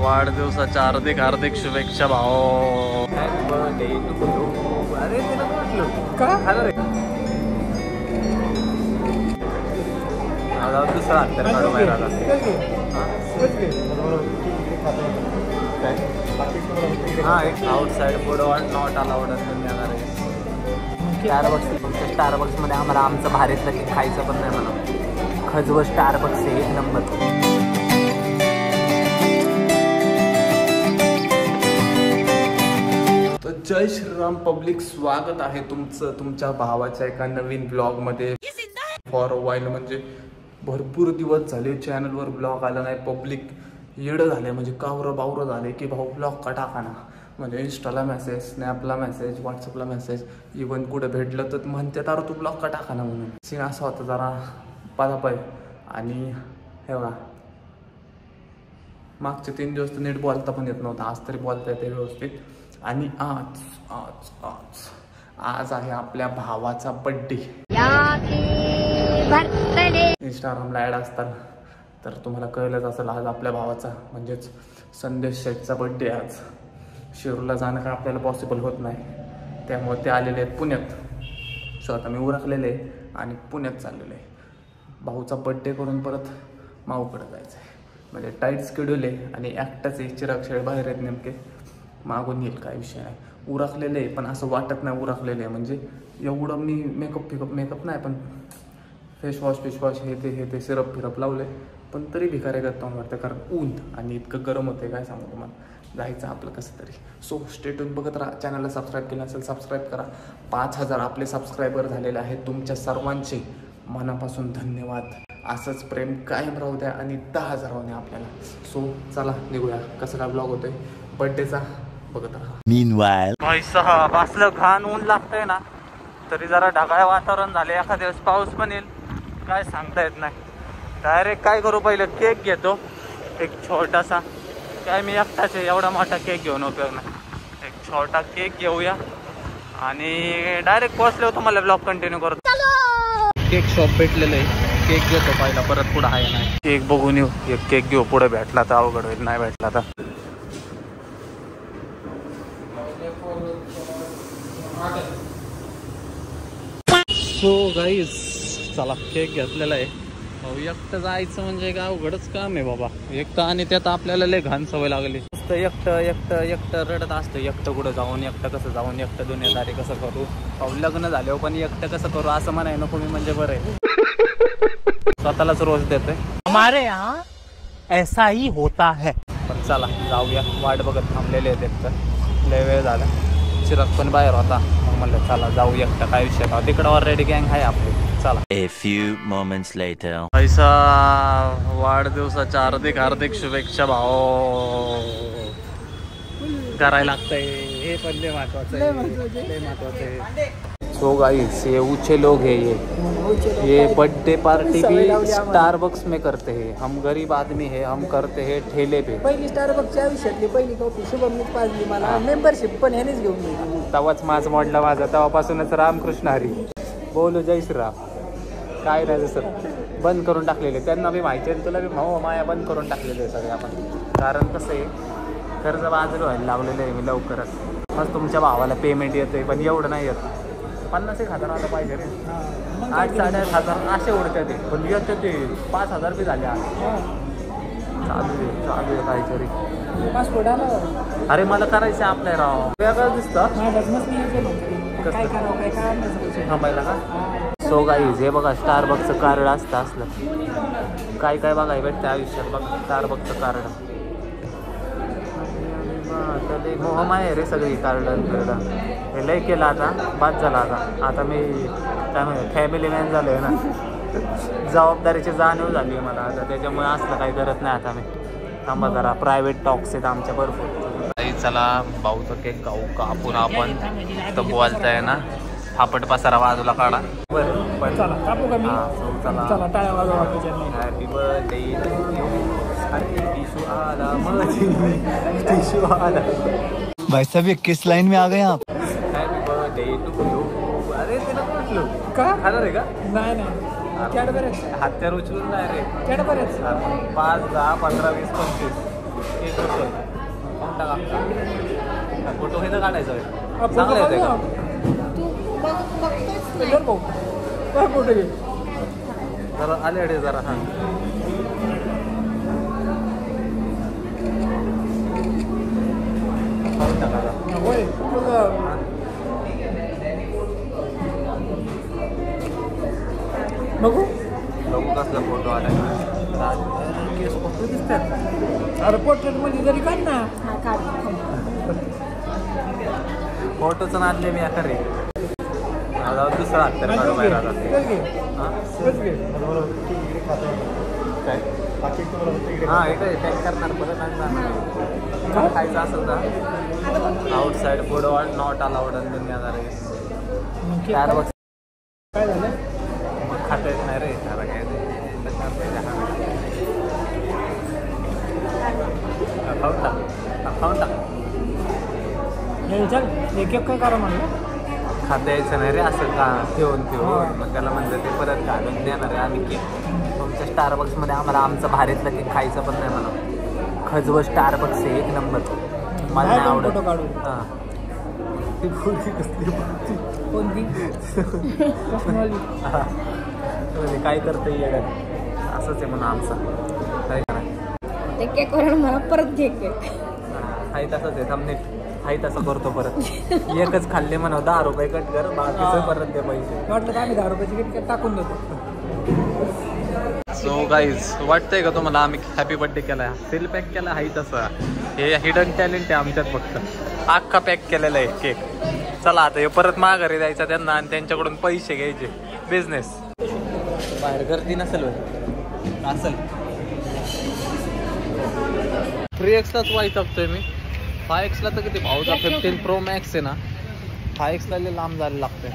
वाढदिवसाच्या हार्दिक हार्दिक शुभेच्छा भाऊ. अरे ते नको म्हटलं का खाणार रे. दुसरा अंतर काढू बाहेर आला. हा एक आउटसाइड फूड नॉट अलाउड असं देणार आहे. स्टारबक्समध्ये आम्हाला आमचं भारीतलं की खायचं पण नाही म्हणा. खजवं स्टारबक्स आहे एक नंबर. तर जय श्रीराम पब्लिक, स्वागत आहे तुमचं तुमच्या भावाच्या एका नवीन ब्लॉगमध्ये. फॉर अ वाईल म्हणजे भरपूर दिवस झाले चॅनलवर ब्लॉग आला नाही. पब्लिक येडं झाले म्हणजे कावरं बावरं झाले की भाऊ ब्लॉग का टाका ना. म्हणजे इंस्टाला मेसेज, स्नॅपला मेसेज, व्हॉट्सअपला मेसेज, इवन कुठं भेटलं तर म्हणते तर तू ब्लॉग का टाका ना म्हणून. सीन असा होता जरा पादापाय. आणि हे बघा मागचे 3 दिवस तर नीट बोलता पण येत नव्हतं. आज तरी बोलता येते व्यवस्थित. आणि आज आज आज आज आहे आपल्या भावाचा बड्डे. इंस्टाग्रामला ॲड असतात तर तुम्हाला कळलंच असेल. आज आपल्या भावाचा म्हणजेच संदेश शेठचा बड्डे. आज शिरूरला जाणं काय आपल्याला पॉसिबल होत नाही, त्यामुळे ते आलेले आहेत पुण्यात. सो आता मी उरकलेले आहे आणि पुण्यात चाललेलो आहे. भाऊचा बड्डे करून परत माऊकडं जायचं आहे. म्हणजे टाईट स्केड्यूल आहे आणि एकटाच आहे. चिराग शेळ बाहेर आहेत नेमके, मागून येईल काय विषय नाही. उरकलेलं आहे पण असं वाटत नाही उरकलेलं आहे. म्हणजे एवढं मी मेकअप नाही पण फेसवॉश हे ते सिरप फिरप लावले पण तरी भिकारे करता वाटतं. कारण ऊन आणि इतकं गरम होतं काय सांगू तुम्हाला. जायचं आपलं कसं तरी. सो स्टेटून बघत राहा. चॅनलला सबस्क्राईब केलं असेल सबस्क्राईब करा. 5000 आपले सबस्क्रायबर झालेले आहेत. तुमच्या सर्वांचे मनापासून धन्यवाद. असंच प्रेम कायम राहू द्या आणि 10,000 होणे आपल्याला. सो चला निघूया. कसं काय ब्लॉग होतोय बड्डेचा बघत राहा. मीनवाईल असलं घाण ऊन लागतंय ना तरी जरा ढगाळ वातावरण झाले. एखाद्या दिवस पाऊस पण येईल काय सांगता येत नाही. डायरेक्ट काय करू, पहिलं केक घेतो एक छोटासा. काय मी एकटाच आहे, एवढा मोठा केक घेऊन उपयोग नाही. एक छोटा केक घेऊया आणि डायरेक्ट पोहोचले होतो. मला ब्लॉग कंटिन्यू करतो. केक शॉप भेटलेलं आहे. केक घेतो पहिला, परत पुढं आहे नाही. केक बघून येऊ. एक केक घेऊ. पुढे भेटला तर अवघड होईल, नाही भेटला तर सो गाईज चला केक घेतलेला आहे. एकटं जायचं म्हणजे काय अवघडच काम आहे बाबा. एकटं आणि त्यात आपल्याला लय घाण सवय लागली. एकटं रडत असतं. एकटं कुठं जाऊन, एकटं कसं जाऊन, एकटं दुनियादारी कसं करू. लग्न झाल्यावर पण एकटं कसं करू असं म्हणाय नको मी. म्हणजे बरं आहे स्वतःलाच रोज देतोय. हमारे यहाँ ऐसा ही होता है. पण चला जाऊया. वाट बघत थांबलेले आहेत एकटं लय वेळ झाला. चिराग पण बाहेर होता मग म्हणलं चला जाऊ एकटं. काय विषय का तिकडं ऑलरेडी गँग आहे आपली. चला. A few moments later. पैसा वाढदिवसाच्या हार्दिक हार्दिक शुभेच्छा भाऊ. करायला लागतंय हे पण लय महत्वाचं आहे. सो गाइस ये ऊंचे लोग हैं. ये बर्थडे पार्टी भी स्टारबक्स में करते हैं. हम गरीब आदमी है, हम करते हैं ठेले पे. पहिली स्टारबक्सच्या आयुष्यातली पहिली कॉफी शुभमनीच पाजली मला. मेंबरशिप पण ह्यानेच घेऊन गेली. तवाच माझं मोडला माझा. तेव्हापासूनच रामकृष्ण हरी बोलू जय श्रीराम. काय नाही जसं बंद करून टाकलेले. त्यांना बी माहिती आहे तुला बी भाऊ माया बंद करून टाकलेले आहे सगळे आपण. कारण कसं आहे कर्ज बाजूला व्हायला लागलेलं आहे मी लवकरच. मग तुमच्या भावाला पेमेंट येतं पण एवढं नाही येत. 50,000 आलं पाहिजे रे. 8,500 असे उडते ते पण येते ते 5,000 बी झाले. चालू आहे काहीतरी. पासपोर्ट आला. अरे मला करायचं आहे आपल्या राव. वेगळं दिसतं थांबायला का. सो गाईज हे बघा स्टारबक्सचं कार्ड असतं असलं काय काय बघाय भेटतं आयुष्यात. बघा स्टारबक्सचं कार्ड. मोहम आहे रे सगळी कार्ड. हे लय केलं आता बाद झाला. आता मी काय म्हणतो फॅमिली मॅन झालो आहे ना. जबाबदारीची जाणीव झाली आहे मला आता. त्याच्यामुळे असलं काही करत नाही आता मी. थांबा जरा प्रायव्हेट टॉक्स आहेत आमच्या भरपूर. चला भाऊचा केक कापून आपण तर बोलताय ना. फापट पसारा बाजूला काढा. बरं पण चला कापू का मी. चला टाळ्या वाजवा. हॅपी बर्थडे टिशू आला. भाई साहब ये किस लाइन में आ गए आप. Happy birthday to you. अरे ते नको म्हटलं का खाणार आहे का. नाही हात्यावर उचलून नाही रे. 5, 10, 15, 20, 25 केक होतोय खाऊन टाका फोटो हे तर काढायचं आहे चांगलं येते का काय फोटो घे जरा आले जरा हां खाऊन टाका होय बघू बघू कसला फोटो आलाय केस फोटो दिसतात अरे पोर्ट्रेट मध्ये जरी काढ ना फोटोचं नादले मी आता रे दुसरा हत्तर काढू बाहेर आता काय हां हे काय पॅक करणार परत आणणार खायचं असेल तर आउटसाईड फूड नॉट अलाउड आणि दुनियादार काय झालं मग खाता येत नाही रे आता काय खाऊन टाक चल एक काय करा म्हणलं खाता यायचं नाही रे असं का ठेवून मग त्याला म्हणलं ते परत घालून देणार आहे आम्ही केक तुमच्या स्टारबक्समध्ये आम्हाला आमचं भारीतलं केक खायचं पण नाही म्हणा खजवं स्टारबक्स आहे एक नंबर मला नाही आवडत हां ती फुलकी कसली कोणती काय करतं येणार असंच आहे म्हणून आमचं काय करा ते केक वर मला परत केक हाय तसंच आहे थांबणे हाय तसं करतो परत एकच खाल्ले म्हणा 10 रुपये कट कर बाकीचं परत दे पैसे वाटलं तर आम्ही 10 रुपयाची किट टाकून देतो सो गाईज वाटतंय का तुम्हाला आम्ही हॅपी बर्थडे केलाय सेल पॅक केला हाय तसं हे हिडन टॅलेंट आहे आमच्यात फक्त अख्खा पॅक केलेला आहे केक चला आता हे परत माघारी द्यायचा त्यांना आणि त्यांच्याकडून पैसे घ्यायचे बिझनेस बाहेर गर्दी नसेल असेल 3Xलाच वाईटकतोय मी 5Xला तर किती भाऊचा 15 Pro Max आहे ना 5Xला लांब जायला लागतंय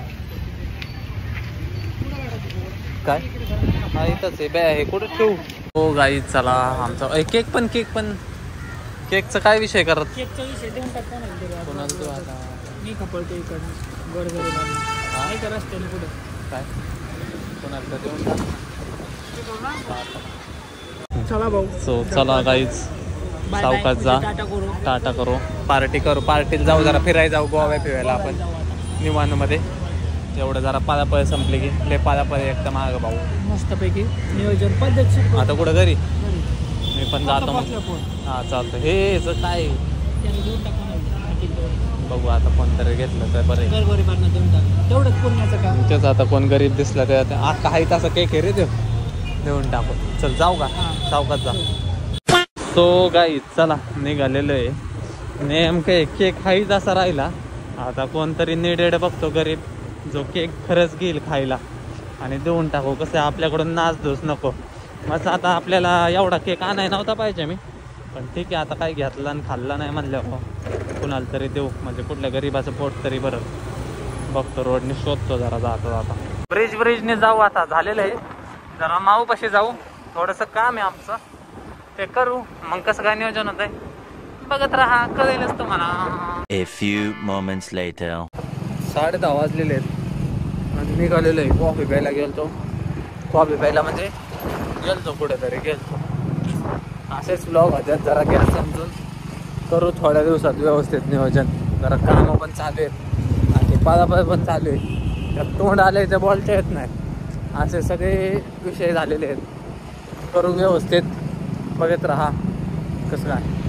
काय हा इथंच आहे बॅ हे कुठं ठेवू हो गाई चला आमचा केक पण केकचा काय विषय करत केकचा विषय देऊन टाक कोणाला तू आता मी खपळतो इकडनं गडगडी रस्त्याने पुढे काय कोणाला देऊन चला भाऊ सो चला गाईज सावकाश जा टाटा करू पार्टीला जाऊ जरा फिरायला जाऊ गोवा फिरायला आपण निवांतमध्ये एवढं जरा पादापळ संपले की ले पादापळ एकदम माग भाऊ मस्तपैकी नियोजन पद्धतशीर आता कुठं घरी मी पण जातो हां चालतं हे काय बघू आता कोणतरी घेतलं तर बरं तेवढंच पुण्याचं काम तेच आता कोण गरीब दिसला तर आता काही तसा केक आहे रे ते देऊन टाकू चल जाऊ का सावकाश जा सो गाई चला निघालेलं आहे नेमकं केक हाईच असा राहिला आता कोणतरी निडेड बघतो गरीब जो केक खरंच घेईल खायला आणि देऊन टाकू कसं आपल्याकडून नाचधूस नको मग आता आपल्याला एवढा केक आणाय नव्हता पाहिजे मी पण ठीक आहे आता काय घेतला आणि खाल्ला नाही म्हणल्यावर कुणाला तरी देऊ म्हणजे कुठल्या गरीबाचं पोट तरी बरं बघतो रोडने शोधतो जरा जाता ब्रिजने जाऊ आता झालेलं आहे जरा माऊपाशी जाऊ थोडंसं काम आहे आमचं ते करू मग कसं काय नियोजन होत आहे बघत राहा कळेलच तुम्हाला A few moments later 10:30 वाजलेले आहेत आणि निघालेलो आहे कॉफी प्यायला गेलतो कॉफी प्यायला म्हणजे गेलतो कुठेतरी गेलतो असेच ब्लॉग होत्यात जरा घ्या समजून करू थोड्या दिवसात व्यवस्थित नियोजन जरा कामं पण चालू आहेत आणि पादापाद पण चालू आहे त्यात तोंड आले ते बोलता येत नाही असे सगळे विषय झालेले आहेत करू व्यवस्थित बघत राहा कसं काय